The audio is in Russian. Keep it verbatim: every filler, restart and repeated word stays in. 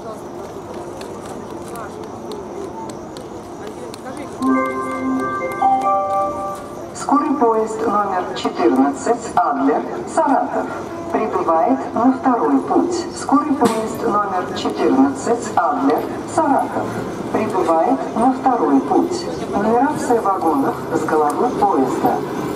Скорый поезд номер четырнадцать Адлер, Саратов, прибывает на второй путь. Скорый поезд номер четырнадцать Адлер, Саратов, прибывает на второй путь. Нумерация вагонов с головы поезда.